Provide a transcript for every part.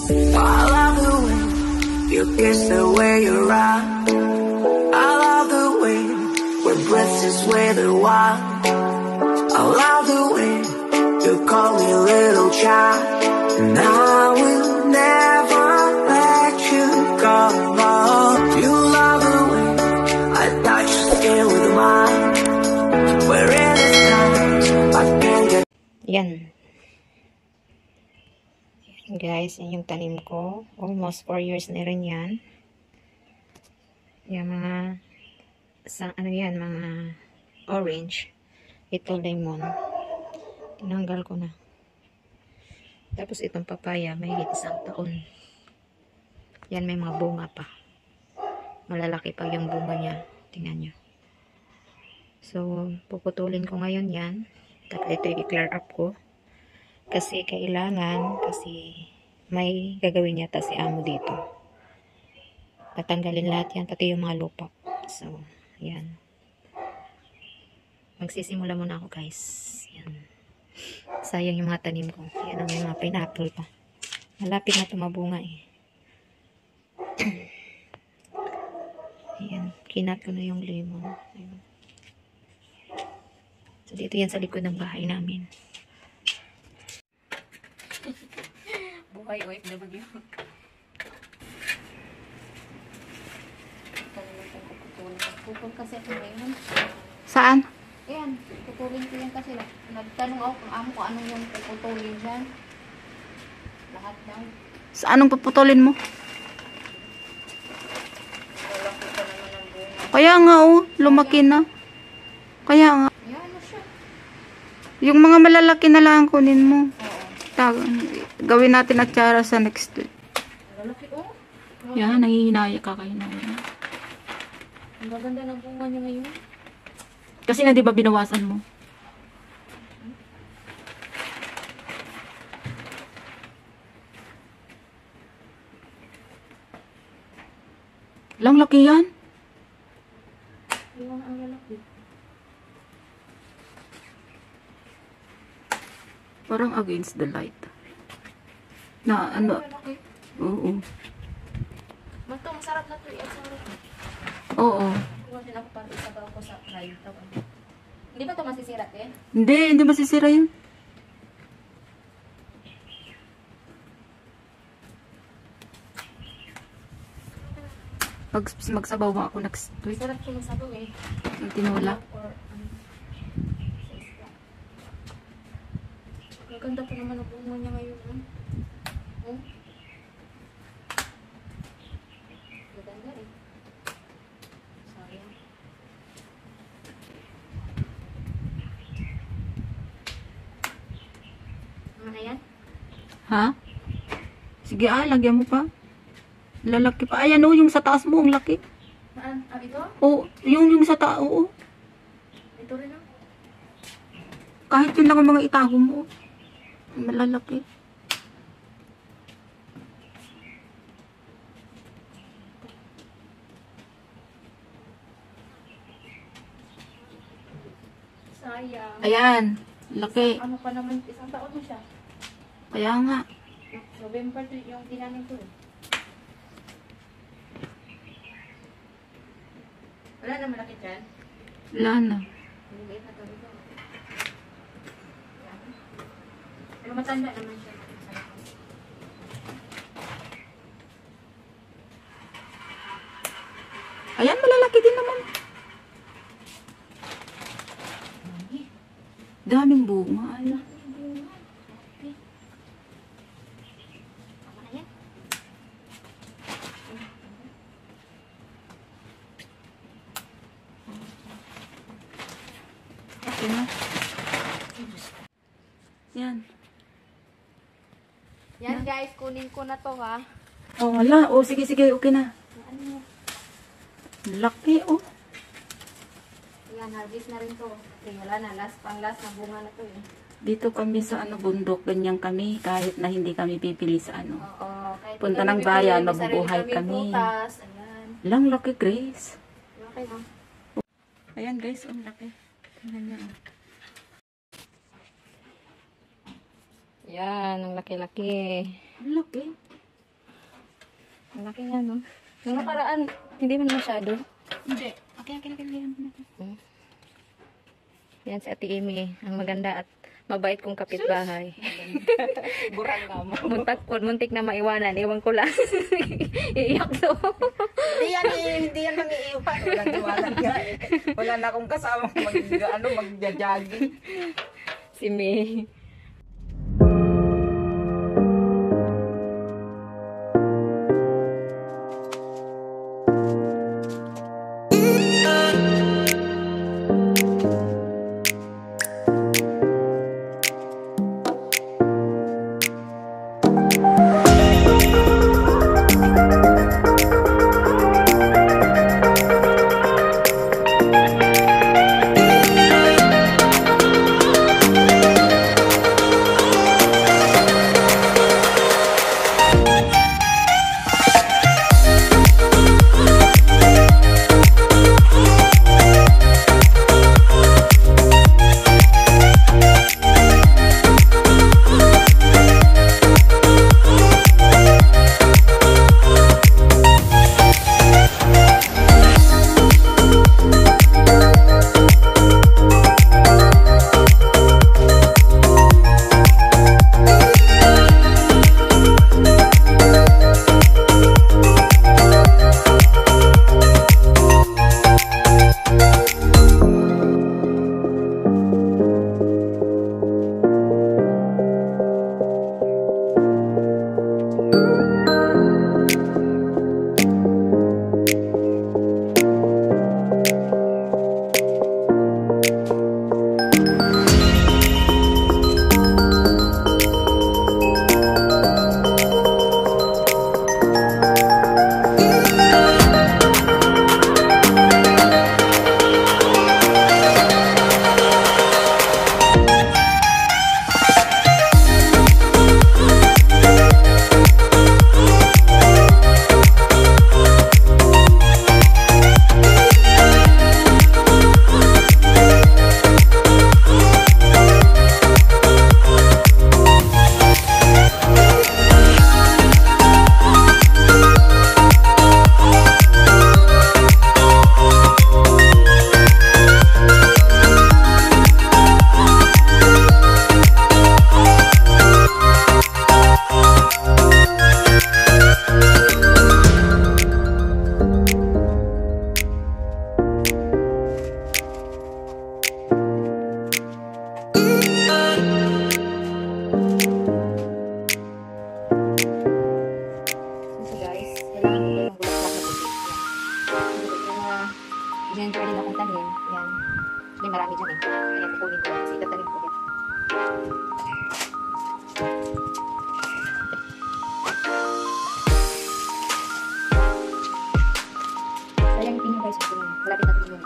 I love the way you kiss the way you rock. I love the way when breath is with the wild. I love the way you call me little child. And I will never let you go. You love the way I touch your skin with mine. We're in this time, I can't get. Yan. Guys, yan yung tanim ko. Almost 4 years na rin yan. Yan mga ano yan, mga orange. Ito lemon. Tinanggal ko na. Tapos itong papaya, may 1 taon. Yan, may mga bunga pa. Malalaki pa yung bunga niya. Tingnan nyo. So, puputulin ko ngayon yan. Tapos ito i-clear up ko. Kasi kailangan, kasi may gagawin yata si amo dito. Tatanggalin lahat yan, pati yung mga lupa. So, yan. Magsisimula muna ako, guys. Yan. Sayang yung mga tanim ko. Yan ang mga pineapple pa. Malapit na tumabunga eh. Ayan. Kinat ko na yung lemon. Ayan. So, dito yan sa likod ng bahay namin. Buhay OFW. Pupul kasi ako ngayon. Saan? Ayan, pupulin ko yan kasi nagtanong ako kung amo ko anong yung puputulin dyan. Lahat daw. Sa anong puputulin mo? Wala ko pa naman ang bunga. Kaya nga oh, lumaki na. Kaya nga. Ayan, ano siya? Yung mga malalaki na lang kunin mo. Oo. Gawin natin atsara sa next week. Malalaki oh. Yan, nahihinaya ka kayo na. Ang gaganda ng bunga niya ngayon. Kasi nga di ba binawasan mo? Lang laki yan. Yung ang lalaki. Parang against the light. Na ano? Lalaki. Oo. Mato, masarap na ito. Masarap. Oo. Kuha din ako para isabaw ko sa fry. Hindi ba ito masisirat eh? Hindi masisira yan. Magsabaw mo ako next week. Sarap siya magsabaw eh. Yung tinola. Or, maganda pa naman ang bunga niya ngayon. Oh. Maganda eh. Sayang. Ano na yan? Ha? Sige lagyan mo pa. Lalaki pa. Ayan o, yung sa taas mo, ang laki. Saan? Ah, ito? Oo, yung sa taas, oo. Ito rin ah. Kahit yun lang ang mga itago mo. Malalaki. Sayang. Ayan, laki. Ano pa naman, 1 taon mo siya. Kaya nga. November to yung tinanim ko eh. Wala na malaki dyan. Wala na. Maliit na to ito. Pero matanda naman siya. Ayan, malalaki din naman. Daming bunga. Ayan. Yan. Yan guys, kunin ko na to ha. Oh, wala. Oh, sige, okay na. Ano? Laki, oh. Yan, harvest na rin to. Okay, wala na. Pang last na bunga na to eh. Dito kami sa bundok, ganyan kami. Kahit na hindi kami pipili sa Oo. Kahit punta ng kami bayan, may sarili mabubuhay kaming kami. Prutas. Ayan. Lang laki, Grace. Okay ha. Ayan guys, ang laki. Tingnan niyo. Yan, ang laki-laki. Ang laki. Ang laki niya, no? Nung nakaraan, hindi man masyado. Hindi. Okay. Yan si Ate Amy, ang maganda at mabait kong kapitbahay. Burang nga mo. Muntik na maiwanan, iwan ko lang. Iiyak to. Hindi yan mangiiwan. Walang iwanan ka eh. Wala na akong kasama magja-jogging. Si May. Ginger din akong tanim. Yan. May marami dyan eh. Kaya kukunin ko. Kasi itatanim ko din. Sayang yung pinyo guys. Malapit na pinyo.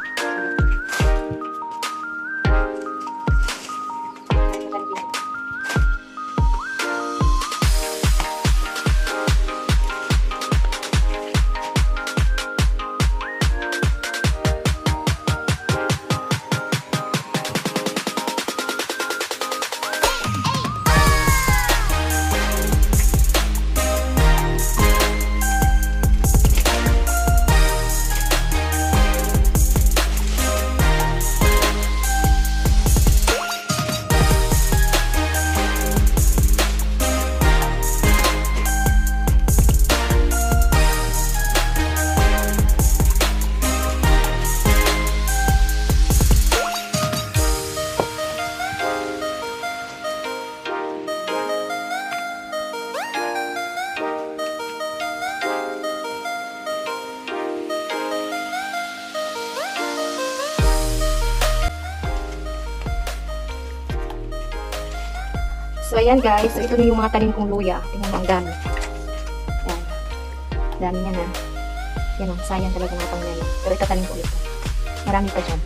So, ayan guys. So, ito na yung mga tanim kong luya. Tingnan mo, ang dami. Ayan. Dami niya na. Yan o, sayang talaga mga panglayo. Pero itatanim ko ulit. Marami pa dyan.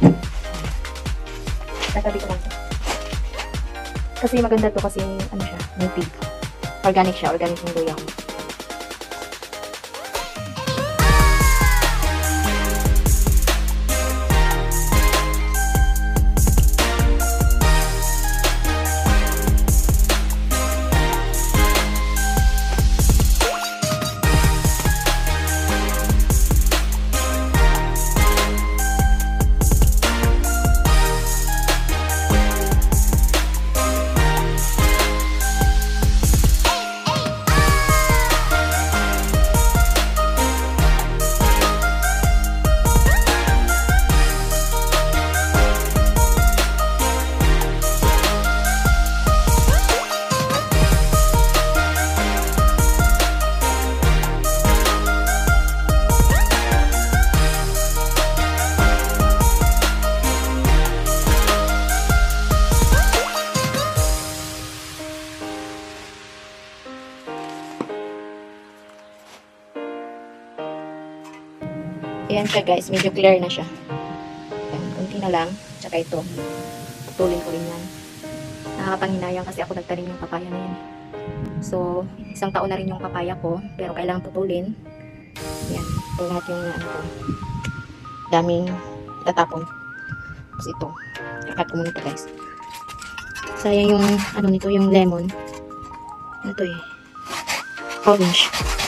Tatabi ko lang ito. Kasi maganda to kasi, ano siya, native. Organic siya. Organic yung luya ko. Ayan siya guys, medyo clear na siya. Ayan, kunti na lang. Tsaka ito, putulin ko rin yan. Nakakapanghinayang kasi ako nagtanim yung papaya na yan. So, 1 taon na rin yung papaya ko, pero kailangan putulin. Ayan, ito lahat yung ano ko. Daming itatapon. Tapos ito, kakat ko muna ito guys. Sayang yung ano nito, yung lemon. Ano to eh? Orange.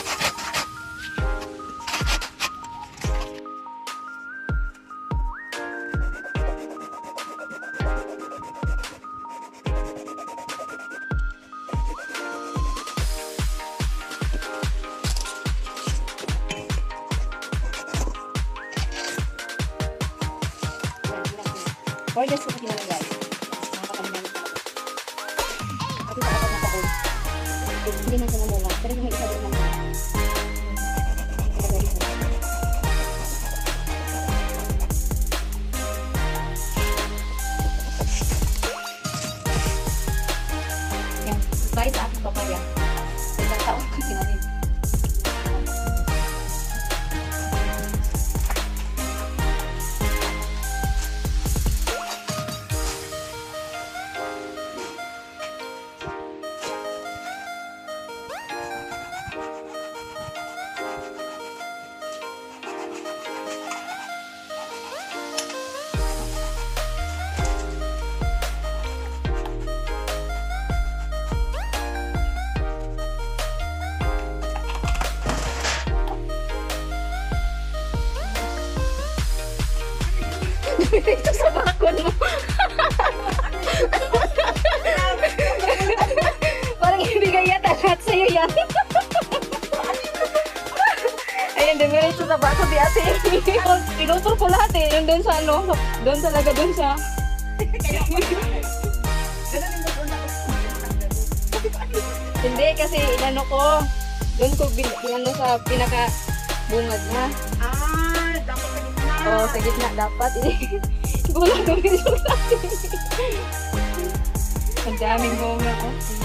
Order ko kasi naman guys. Nakakalimutan ko. Kasi sa apat na taon. Hindi man siya namula. Pero yung isa din naman. Yan. Bye sa aking papaya. Isang taon ko sinabi. Ito sa bakod mo. Parang ibigay yata lahat sa'yo yan. Ayun, demiretso sa bakod di ate. Pinutol ko lahat eh. Yung doon sa ano, doon talaga doon sa... Hindi, kasi inano ko. Doon ko binano sa pinaka bungad na. Dapat sa gitna. Oo, sa gitna dapat. Gulang gawin yung natin. Ang daming bunga ko.